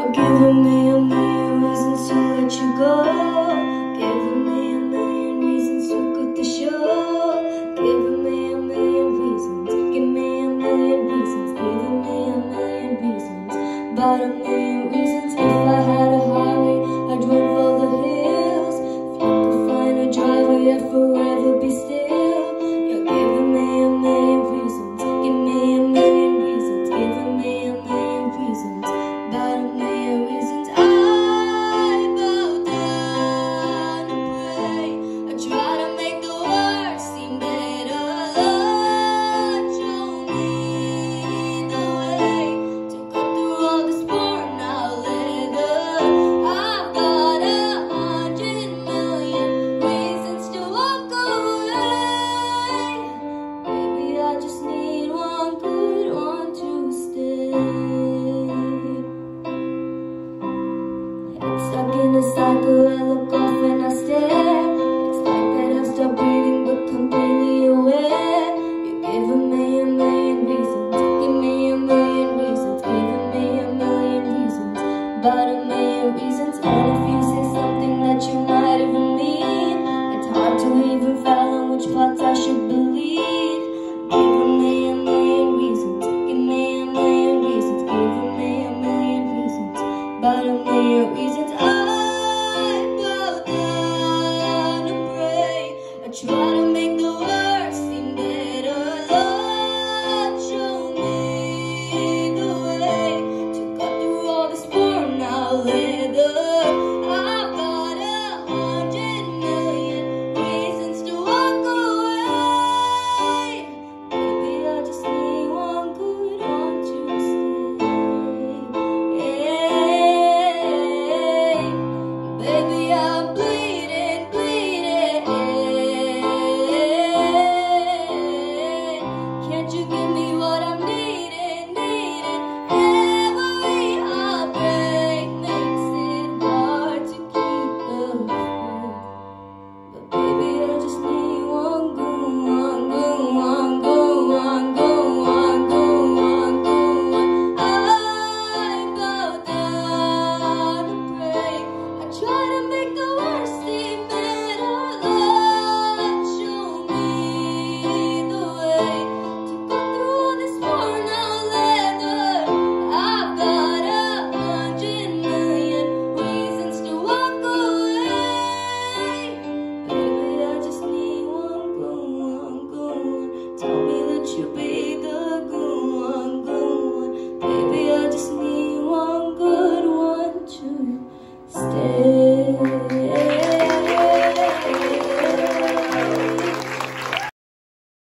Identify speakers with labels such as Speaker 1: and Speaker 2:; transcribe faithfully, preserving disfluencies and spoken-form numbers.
Speaker 1: You're giving me a million reasons to let you go. Giving me a million reasons to quit the show. Giving me a million reasons. Give me a million reasons. Giving me a million reasons. About a million reasons. If I had a highway, I'd run all the hills. If you could find a driveway, I'd forever be still. You're giving me a million reasons. Give me a million reasons. Giving me a million reasons. About a million reasons. I bow down and pray. I try to make the worst seem better. Lord, show me the way to cut through all this worn out leather. I've got a hundred million reasons to walk away. Baby, I just need one good one to stay. Head stuck in a cycle, I look off and I stare. It's like that I've stopped breathing but completely aware. You're giving me a million reasons. Give me a million reasons. Giving me a million reasons. About a million reasons. And if you say something that you might even mean, it's hard to even fathom which parts I should believe. Giving me a million reasons. Give me a million reasons. Giving me a million reasons. About a million reasons. I bow down and pray. I try to make the worst seem better. Lord, show me the way to cut through all this worn out leather. I've got a hundred million reasons to walk away. Baby, I just need one good one to stay. Yeah. Baby, I'm bleeding, bleeding. Can't you give me what I'm needing, needing? Every heartbreak makes it hard to keep the faith. But baby, I just need one good, one good, one good, one good, one good, one good one. I bow down and pray. I try to make the worst seem better. Lord, show me the way to cut through all this worn out leather. I've got a hundred million reasons to walk away. Baby, I just need one good one, good one. Tell me that you'll be the good one, good one. Baby, I just need one good one to stay.